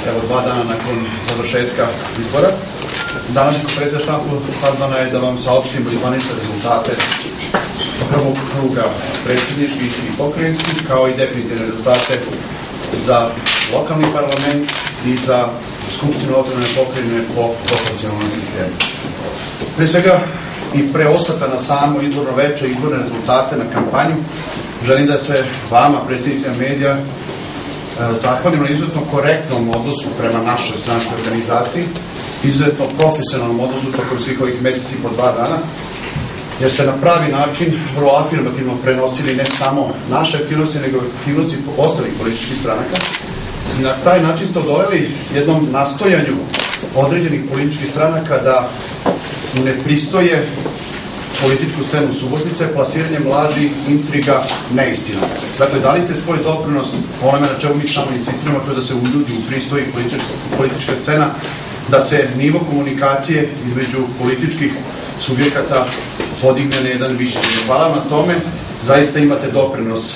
evo 2 dana nakon završetka izbora. Današnja konferencija za štampu sazvana je da vam saopštimo zvanične rezultate prvog kruga predsjedničkih i pokrajinskih, kao i definitivne rezultate za lokalni parlament i za Skupštinu autonomne pokrajine po proporcionalnom sistemu. Pre svega i pre osvrta na samo izborno veče i izborne rezultate na kampanju, želim da se vama, predsjednicima medija, zahvalim na izuzetno korektnom odnosu prema našoj stranačkoj organizaciji, izuzetno profesionalnom odnosu tokom svih ovih meseci po 2 dana, jer ste na pravi način vrlo afirmativno prenosili ne samo naše aktivnosti, nego aktivnosti ostalih političkih stranaka. I na taj način ste odoleli jednom nastojanju određenih političkih stranaka da ne pristoje političku scenu Subotice plasiranjem laži, intriga, neistina. Dakle, dali ste svoj doprinos onome na čemu mi samo insistiramo, to je da se uljudi u pristoji politička scena, da se nivo komunikacije između političkih subjekata podigne na jedan viši. Hvala vam na tome, zaista imate doprinos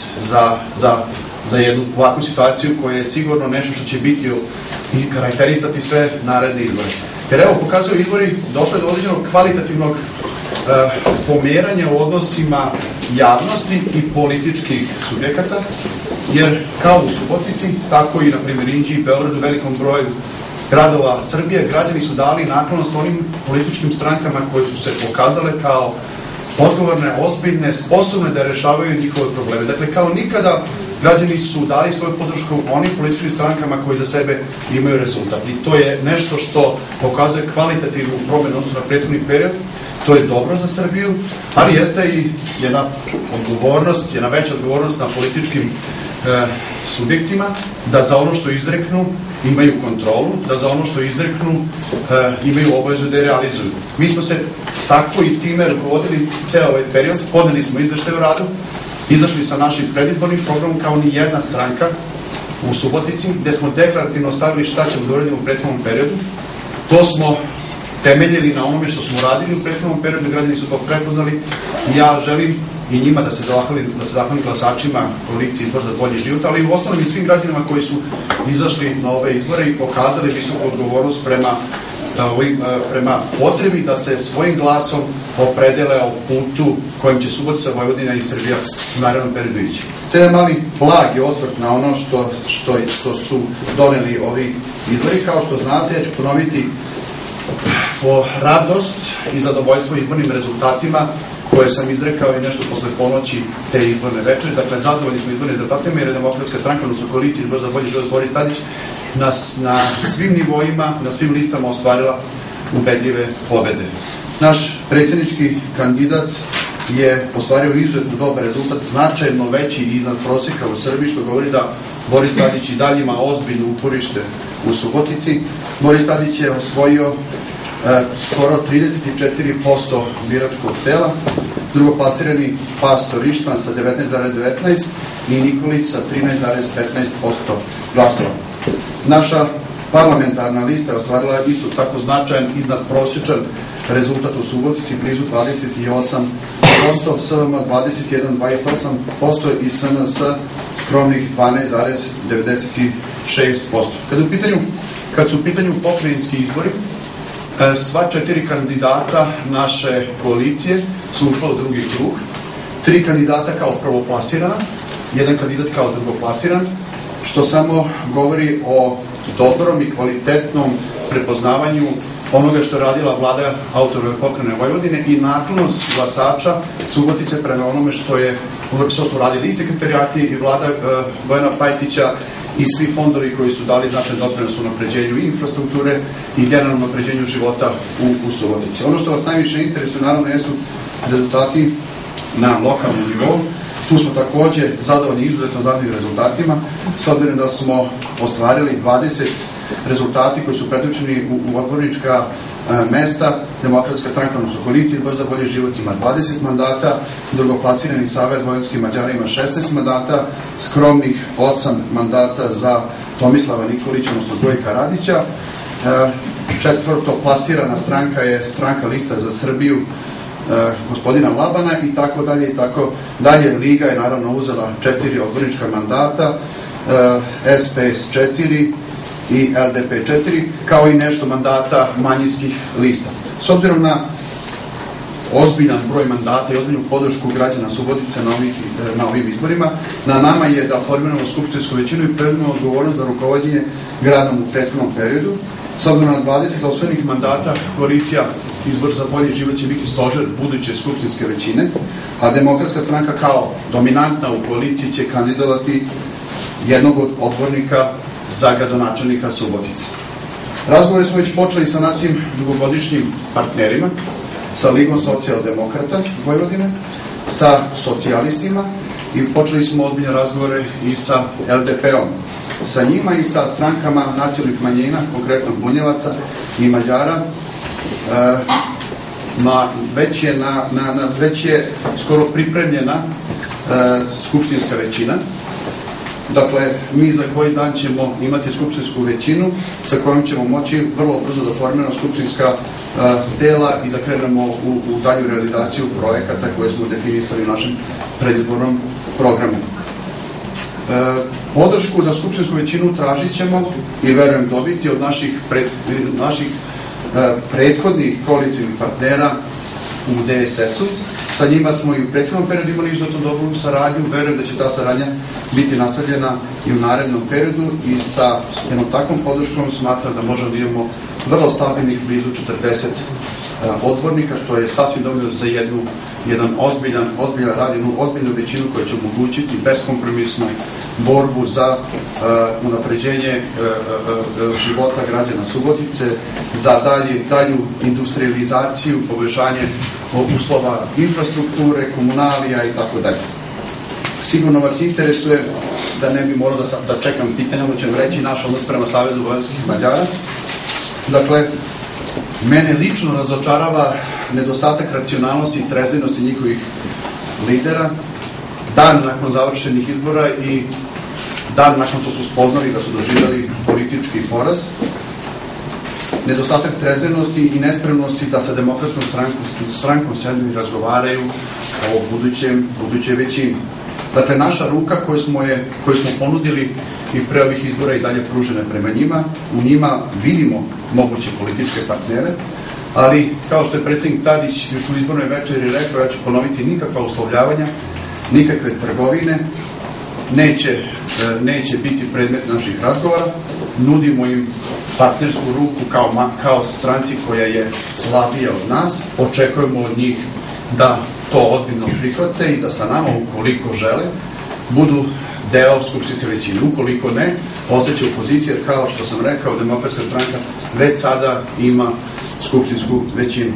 za jednu ovakvu situaciju koja je sigurno nešto što će biti i karakterisati sve naredne izbore. Jer evo, pokazuju izbori došle do određenog kvalitativnog pomeranja u odnosima javnosti i političkih subjekata, jer kao u Subotici, tako i na primjer Inđiji, Beogradu, velikom broju gradova Srbije, građani su dali naklonost onim političkim strankama koje su se pokazale kao odgovorne, ozbiljne, sposobne da rešavaju njihove probleme. Dakle, kao nikada građani su dali svoju podršku onim političkim strankama koji za sebe imaju rezultat. I to je nešto što pokazuje kvalitativnu promenu odnosno na prethodni period. To je dobro za Srbiju, ali jeste i jedna odgovornost, jedna veća odgovornost na političkim subjektima da za ono što izreknu imaju kontrolu, da za ono što izreknu imaju obavezu da je realizuju. Mi smo se tako i time rukovodili ceo ovaj period, podneli smo izveštaj o radu, izašli sa našim predizbornim programom kao ni jedna stranka u Subotici, gde smo deklarativno stavili šta ćemo da uradimo u prethodnom periodu. To smo temeljili na onome što smo radili u prethodnom periodu, građani su to prepoznali i ja želim i njima da se zahvalim glasačima koalicije Izbor za bolji život, ali i u osnovnom i svim građanima koji su izašli na ove izbore i pokazali visoku odgovornost prema potrebi da se svojim glasom opredele o putu kojim će Subotica, Vojvodina i Srbija u narednom periodu ići. Sad je mali blagi osvrt na ono što su doneli ovi izbori. Kao što znate, ja ću ponoviti po radost i zadovoljstvo izbornim rezultatima koje sam izrekao i nešto posle ponoći te izborne večeri. Dakle, zadovoljni smo izbornim rezultatima jer je Demokratska stranka, odnosno koalicija Izbor za bolji život Boris Tadić na svim nivoima, na svim listama ostvarila ubedljive pobede. Naš predsjednički kandidat je ostvario izuzetno dobar rezultat, značajno veći iznad prosjeka u Srbiji, što govori da Boris Tadić i dalje ima ozbiljno uporište u Subotici. Boris Tadić je osvojio skoro 34% biračkog tela, drugoplasirani Pastor Ištvan sa 19,19% i Nikolić sa 13,15% glasova. Naša parlamentarna lista je ostvarila isto tako značajan iznadprosječan rezultat u Subotici, blizu 28%, SVM 21,28% i SNS skromnih 12,96%. Kad su u pitanju pokrajinski izbori, sva 4 kandidata naše koalicije su ušla u drugi krug. 3 kandidata kao prvoplasirana, 1 kandidat kao drugoplasiran, što samo govori o dobrom i kvalitetnom prepoznavanju onoga što je radila vlada autonomne pokrajine Vojvodine i naklonost glasača Subotice prema onome što su radili i sekretarijati i vlada Bojana Pajtića i svi fondovi koji su dali značajan doprinos u napređenju infrastrukture i generalnom napređenju života u Subotici. Ono što vas najviše interesuje, naravno, jesu rezultati na lokalnom nivou. Tu smo takođe zadovoljni izuzetno zadovoljnim rezultatima, s obzirom da smo ostvarili 20 rezultati koji su pretočeni u odbornička mesta. Demokratska stranka, odnosno koalicija Izbor za bolji život ima 20 mandata, drugoplasirani Savez vojvodskih Mađara ima 16 mandata, skromnih 8 mandata za Tomislava Nikolića, odnosno Gojka Radića. Četvrtoplasirana stranka je stranka Lista za Srbiju gospodina Labana i tako dalje i tako dalje. Liga je naravno uzela 4 odbornička mandata, SPS 4, i LDP 4, kao i nešto mandata manjinskih lista. S obzirom na ozbiljan broj mandata i ozbiljnu podršku građana Subotice na ovim izborima, na nama je da formiramo skupštinsku većinu i preuzmemo odgovornost za rukovođenje gradom u prethodnom periodu. S obzirom na 20 osvojenih mandata, koalicija Izbor za bolji život će biti stožer buduće skupštinske većine, a Demokratska stranka kao dominantna u koaliciji će kandidovati jednog od odbornika za gradonačelnika Subotice. Razgovore smo već počeli sa našim dugogodišnjim partnerima, sa Ligom socijaldemokrata Vojvodine, sa socijalistima i počeli smo ozbiljne razgovore i sa LDP-om. Sa njima i sa strankama nacionalnih manjina, konkretno Bunjevaca i Mađara, već je skoro pripremljena skupštinska većina. Dakle, mi za koji dan ćemo imati skupštinsku većinu sa kojom ćemo moći vrlo brzo da formiramo skupštinska tela i da krenemo u dalju realizaciju projekata koje smo definisali u našem predizbornom programu. Podršku za skupštinsku većinu tražit ćemo i verujem dobiti od naših prethodnih koalicijnih partnera u DSS-u. Sa njima smo i u prethodnom periodu imali izuzetno dobru saradnju. Verujem da će ta saradnja biti nastavljena i u narednom periodu i sa jednom takvom podrškom smatram da možemo da imamo vrlo stabilnih blizu 40 odbornika, što je sasvim dovoljno za jedan ozbiljan rad, jednu ozbiljnu većinu koja će omogućiti beskompromisnu borbu za unapređenje života građana Subotice, za dalju industrializaciju, poboljšanje uslova infrastrukture, komunalija i tako dalje. Sigurno vas interesuje, da ne bi morao da čekam pitanja, onda ću vam reći naš odnos prema Savezu vojvođanskih Mađara. Dakle, mene lično razočarava nedostatak racionalnosti i trezvenosti njihovih lidera, dan nakon završenih izbora i dan nakon što su spoznali da su doživjeli politički poraz, nedostatak trezvenosti i nespremnosti da sa Demokratskom strankom sedmi razgovaraju o budućoj većini. Dakle, naša ruka koju smo ponudili i pre ovih izbora i dalje pružene prema njima, u njima vidimo moguće političke partnere, ali kao što je predsjednik Tadić još u izbornoj večeri rekao, ja ću ponoviti, nikakva uslovljavanja, nikakve trgovine, neće biti predmet naših razgovora, nudimo im partnersku ruku kao stranci koja je slabija od nas, očekujemo od njih da to ozbiljno prihvate i da sa nama, ukoliko žele, budu deo skupštinske većine. Ukoliko ne, ostaće u poziciji, jer kao što sam rekao, Demokratska stranka već sada ima skupštinsku većinu.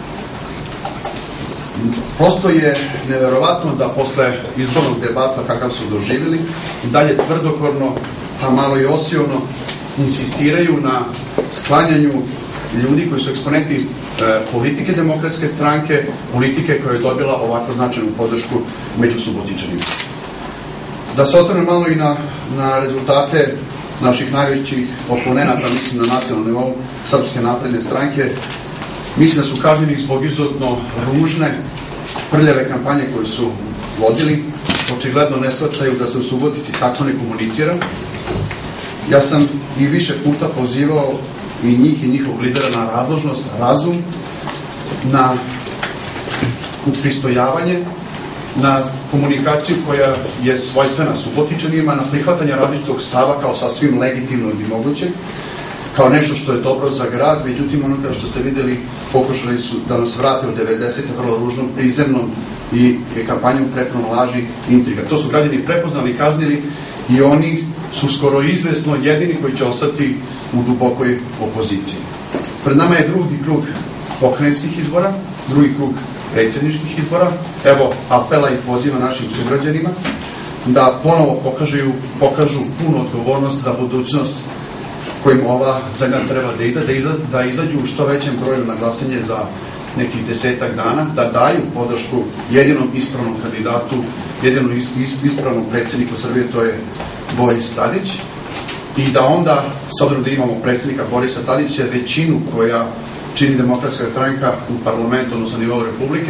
Prosto je neverovatno da posle izbornog debata kakav su doživjeli, dalje tvrdokorno, a malo i osiono insistiraju na sklanjanju ljudi koji su eksponenti politike Demokratske stranke, politike koja je dobila ovako značajnu podršku među Subotičanima. Da se osvrnem malo i na rezultate naših najvećih oponenata, mislim na nacionalnom nivou Srpske napredne stranke, mislim da su kažnjeni zbog izuzetno ružne, prljave kampanje koje su vodili, očigledno ne shvaćaju da se u Subotici tako ne komunicira. Ja sam i više puta pozivao i njih i njihovog lidera na razložnost, razum, na upristojavanje, na komunikaciju koja je svojstvena Subotičanima, na prihvatanje različitog stava kao sasvim legitimno i moguće, kao nešto što je dobro za grad, međutim ono kao što ste videli pokušali su da nas vrate u 90. vrlo ružnom, prizemnom i kampanjom prepunom laži i intriga. To su građani prepoznali, kaznili i oni su skoro izvesno jedini koji će ostati u dubokoj opoziciji. Pred nama je drugi krug pokrajinskih izbora, drugi krug predsjedničkih izbora. Evo apela i poziva našim sugrađanima da ponovo pokažu punu odgovornost za budućnost kojim ova zemlja treba da ide, da izađu u što većem broju na glasanje za nekih 10-ak dana, da daju podršku jedinom ispravnom kandidatu, jedinom ispravnom predsjedniku Srbije, to je Boris Tadić, i da onda, s obzirom da imamo predsjednika Borisa Tadića, većinu koja čini Demokratska stranka u parlamentu, odnosno nivou Republike,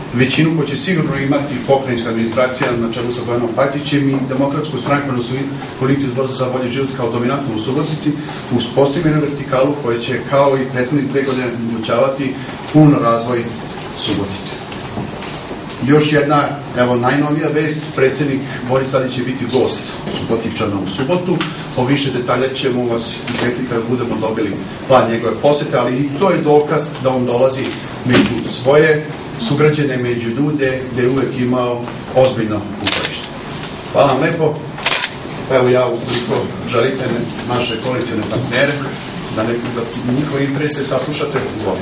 većinu koju će sigurno imati pokrajinska administracija na čelu sa Bojanom Pajtićem i Demokratsku stranku, odnosno koaliciju Zbor za bolji život kao dominantnu u Subotici, uspostavljenu vertikalu koja će kao i prethodnih 2 godine omogućavati pun razvoj Subotice. Još jedna, evo, najnovija vest, predsjednik Boris Tadić će biti gost Subotičana u subotu. O više detalja ćemo vas izvestiti kada budemo dobili plan njegove posete, ali i to je dokaz da on dolazi među svoje sugrađene, među ljude gde je uvek imao ozbiljno uporište. Hvala vam lepo. Evo ja, ukoliko želite naše koalicijne partnere, da njihove interese saslušate, uvodim.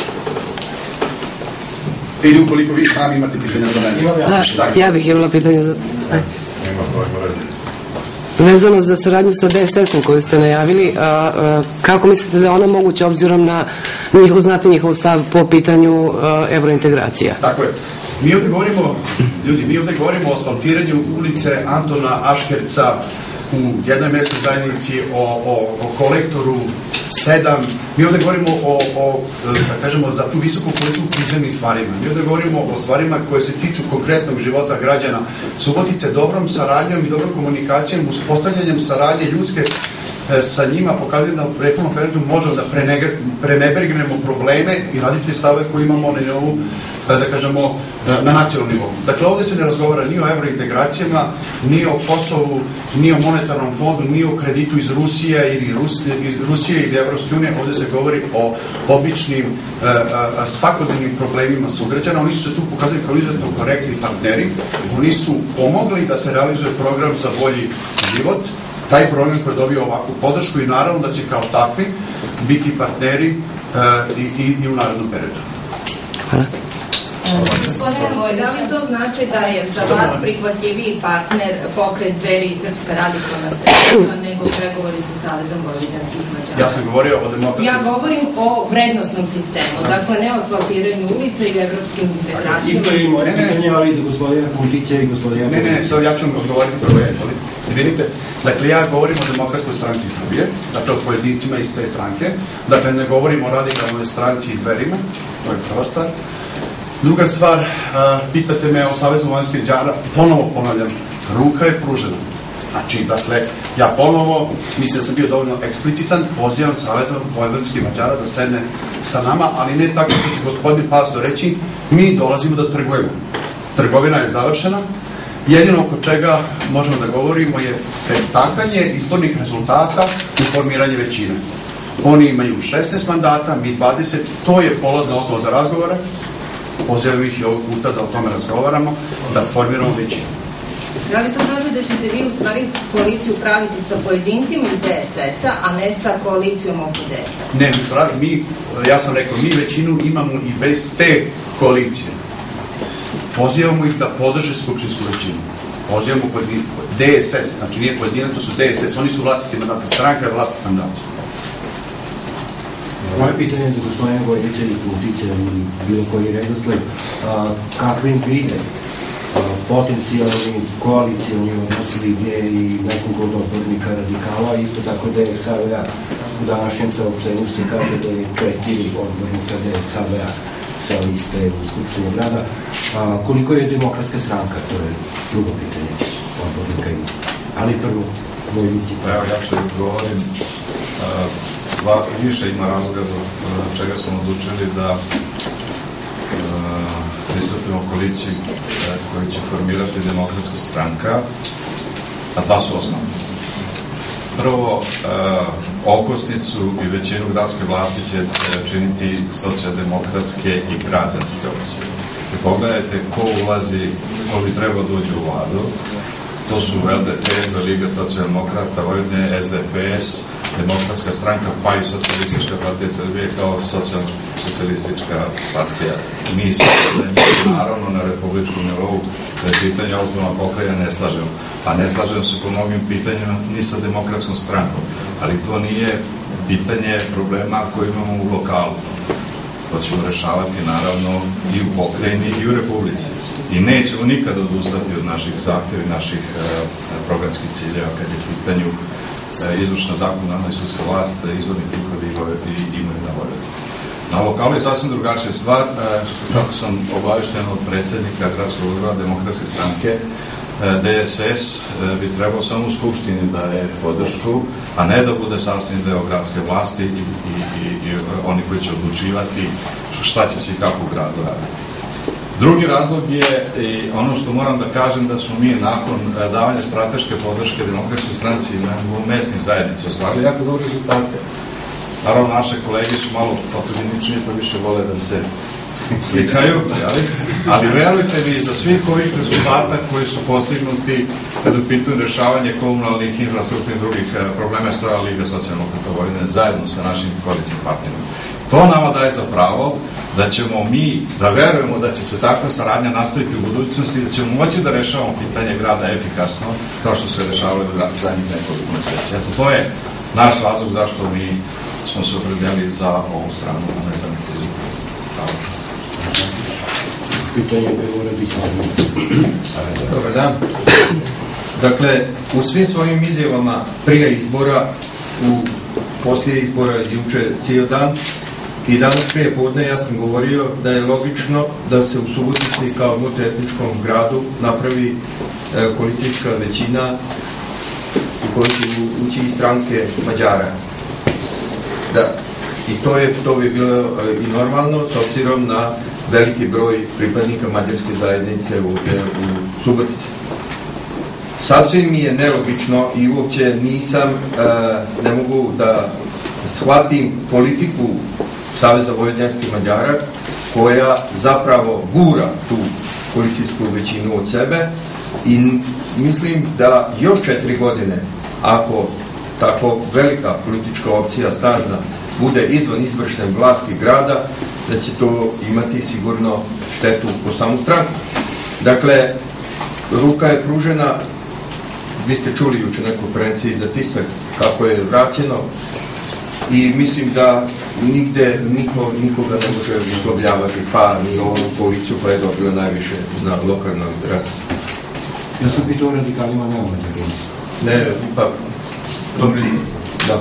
Ili ukoliko vi sami imate pitanja za mene. Ja bih imala pitanje za... Vezano za saradnju sa DSS-om koju ste najavili, kako mislite da je ona moguća obzirom na njihov stav po pitanju evrointegracija? Tako je. Mi ovdje govorimo o asfaltiranju ulice Antona Aškerca u jednoj mestnoj zajednici, o kolektoru 7. Mi ovdje govorimo za tu visoku politiku prizemnim stvarima. Mi ovdje govorimo o stvarima koje se tiču konkretnog života građana Subotice, dobrom saradnjom i dobrom komunikacijom, uspostavljanjem saradnje ljudske sa njima, pokazuje da u prethodnom periodu možemo da prenebergnemo probleme i raditi stave koje imamo na nivou, da kažemo, na nacionalnom nivou. Dakle, ovdje se ne razgovara ni o evrointegracijama, ni o Kosovu, ni o monetarnom fondu, ni o kreditu iz Rusije ili Evropske unije. Ovdje se govori o običnim, svakodnevnim problemima sugrađana. Oni su se tu pokazali kao izuzetno korektni partneri. Oni su pomogli da se realizuje program za bolji život. Taj program koji je dobio ovakvu podršku i naravno da će kao takvi biti partneri i u narednom periodu. Hvala. Gospodine Moj, da li to znači da je za vas prihvatljiviji partner pokret Dveri i Srpska radikalna stranka nego pregovori sa Savezom vojvođanskih Mađara? Ja sam govorio o demokratskom... Ja govorim o vrednostnom sistemu, dakle ne o asfaltiranju ulica i evropskim integracijama. Isto je i moje pitanje, ali i za gospodina Kuntića i gospodina... Ne, sad ja ću vam odgovoriti prvo jedno. Vidite, dakle ja govorim o Demokratskoj stranci Srbije, dakle o pojedincima iz te stranke, dakle ne govorim o radikalnoj stranci i Dverima, to je prva stvar. Druga stvar, pitate me o Savezu vojvođanskih Mađara, ponovo ponavljam, ruka je pružena. Znači, dakle, ja ponovo, mislim da sam bio dovoljno eksplicitan, pozivam Saveza vojvođanskih Mađara da sedne sa nama, ali ne tako što će gospodin Pastor reći, mi dolazimo da trgujemo. Trgovina je završena, jedino oko čega možemo da govorimo je pretakanje izbornih rezultata u formiranje većine. Oni imaju 16 mandata, mi 20, to je polazna osnova za razgovore. Pozivam ih i ovog puta da o tome razgovaramo, da formiramo većinu. Da li to znači da ćete vi u stvari koaliciju praviti sa pojedincima iz DSS-a, a ne sa koalicijom oko DSS-a? Ne, ja sam rekao, mi većinu imamo i bez te koalicije. Pozivamo ih da podrže skupštinsku većinu. Pozivamo DSS, znači nije pojedinac, to su DSS, oni su vlasnici mandata, stranka je vlasnik mandata. Moje pitanje je za gospodina Vojvića i Kuntića i bilo koji redosled. Kakvim vide potencijalni koalicijoni odnos Lige i nekog od odbornika radikala, isto tako DSAV-a u današnjem saopštenju se kaže da je 4 odbornika DSAV-a sa liste u Skupštini grada. Koliko je Demokratska stranka? To je drugo pitanje odbornika ima. Ali prvo, Vojvići. Evo, ja ću govorim. Više ima razloga za čega smo odlučili da pristupimo koaliciji koju će formirati Demokratska stranka, a dva su osnovne. Prvo, okosnicu i većinu gradske vlasti će činiti socijaldemokratske i građanske opcije. I pogledajte ko ulazi, ko bi trebao dođe u vladu. To su LDP, Liga socijaldemokrata Vojvodine, SDS, Demokratska stranka, pa i Socijalistička partija Srbije kao socijalistička partija. Mi se naravno na republičkom nivou da je pitanje autonomna pokrajina ne slažemo. Pa ne slažemo se po mnogim pitanjima ni sa Demokratskom strankom, ali to nije pitanje problema koje imamo u lokalu. To ćemo rešavati naravno i u pokrajini i u republici. I nećemo nikada odustati od naših zahtjeva i naših programskih ciljeva kad je pitanju izvršna zakonodavna i sudska vlast, izvorni prihodi i imovina Vojvodine. Na lokalu je sasvim drugačija stvar, kako sam obavešten od predsjednika Gradskog odbora Demokratske stranke, DSS bi trebao samo u Skupštini da je podršku, a ne da bude sasvim deo gradske vlasti i oni koji će odlučivati šta će se i kako u gradu raditi. Drugi razlog je i ono što moram da kažem da smo mi nakon davanja strateške podrške Demokratskoj stranci na mesnih zajednica ostvarili jako dobre rezultate. Naravno, naše kolege su malo fotogeničnije, pa više vole da se slikaju, ali verujte mi, za svih ovih rezultata koji su postignuti kada u pitanju rešavanje komunalnih, infrastrukturnih i drugih problema je stojala Liga socijaldemokrata Vojvodine zajedno sa našim koalicijnim partnerima. To nama daje za pravo da ćemo mi, da verujemo da će se takva saradnja nastaviti u budućnosti i da ćemo moći da rešavamo pitanje grada efikasno, kao što se rešavalo u zadnjih nekoliko meseci. Eto, to je naš razlog zašto mi smo se opredeli za ovu stranu, a ne za neku drugu. Pitanje je bilo radikalno. Dobar dan. Dakle, u svim svojim izjavama prije izbora, poslije izbora, juče cijel dan i danas prije podne ja sam govorio da je logično da se u Subotici kao multietničkom gradu napravi koalicijska većina u kojoj će ući i stranke Mađara. Da, i to bi bilo i normalno s obzirom na veliki broj pripadnika mađarske zajednice u Subotici. Sasvim mi je nelogično i uopće ne mogu da shvatim politiku Saveza vojvođanskih Mađara koja zapravo gura tu koalicijsku većinu od sebe i mislim da još 4 godine, ako tako velika politička opcija snažna bude izvan izvršne vlasti grada, da će to imati sigurno štetu po samu stranku. Dakle, ruka je pružena, vi ste čuli juče na konferenciji za tisak kako je vraćeno i mislim da nigde nikoga ne može uslovljavati, pa ni ovu koaliciju koja je dobila najviše na lokalnom razlici. Ja sam pitao radikalima, nemamo agenciju. Ne, pa, dobri, da.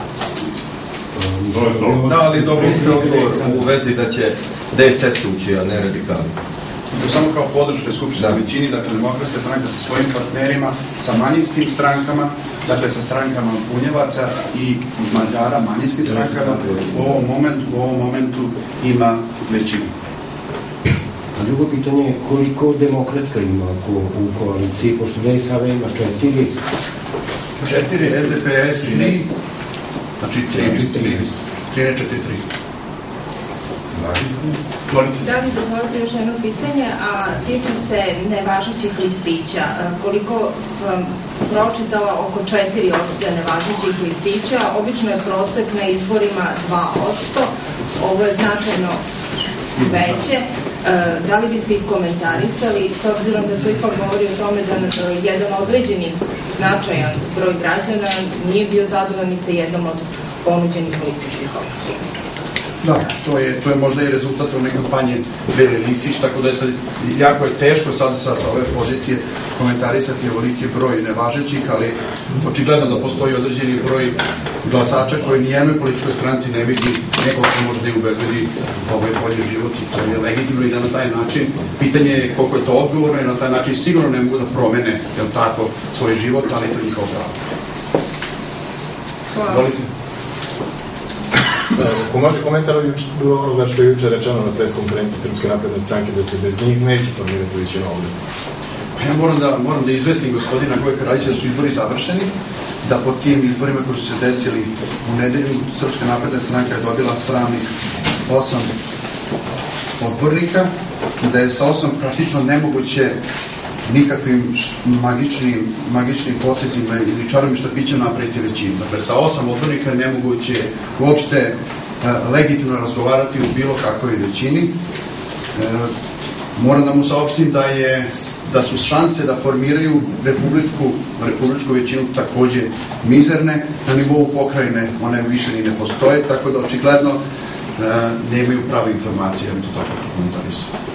Da, ali dobro ste odgovor u vezi da će DSS ući, a ne radikali. Samo kao podrška skupštine većini, dakle Demokratska stranka sa svojim partnerima, sa manjinskim strankama, dakle sa strankama Bunjevaca i Mađara, manjinskim strankama, u ovom momentu ima većinu. A drugo pitanje je koliko Demokratska ima u koaliciji, pošto DSAV ima 4. 4, SDPS i 3, znači 3, 4, 3. Da li dozvolite još jedno pitanje, a tiče se nevažećih listića. Koliko sam pročitala, oko 4% nevažećih listića, obično je prosek na izborima 2%, ovo je značajno veće. Da li biste ih komentarisali, s obzirom da to ipak govori o tome da jedan određeni značajan broj građana nije bio zadovoljan ni sa jednom od ponuđenih političkih opcija? Da, to je možda i rezultat one kampanje Beli listić, tako da je sad jako je teško sad sa ove pozicije komentarisati ovoliki broj nevažećih, ali očigledno da postoji određeni broj glasača koji nijednoj političkoj stranci ne vidi nekog ko može da ih ubedili bolji život i to je legitimno i da na taj način, pitanje je koliko je to odgovorno i na taj način sigurno ne mogu da promene, jel tako, svoj život, ali to je njihov pravo. Volite? Ako može komentar onoga što je juče rečeno na pres konferenciji Srpske napredne stranke da se bez njih neće formirati većina ovdje. Ja moram da izvestim gospodina Gojka Radića da su izbori završeni, da po tim izborima koji su se desili u nedelju Srpska napredna stranka je dobila sramnih 8 odbornika, da je sa 8 praktično nemoguće nikakvim magičnim potezima ili čarobnim štapićem napraviti većinu. Dakle, sa 8 odbornika je nemoguće uopšte legitimno razgovarati u bilo kakvoj većini. Moram da mu saopštim da su šanse da formiraju republičku većinu takođe mizerne, na nivou pokrajine one više ni ne postoje, tako da očigledno nemaju prave informacije, ja bi to tako komentarisu.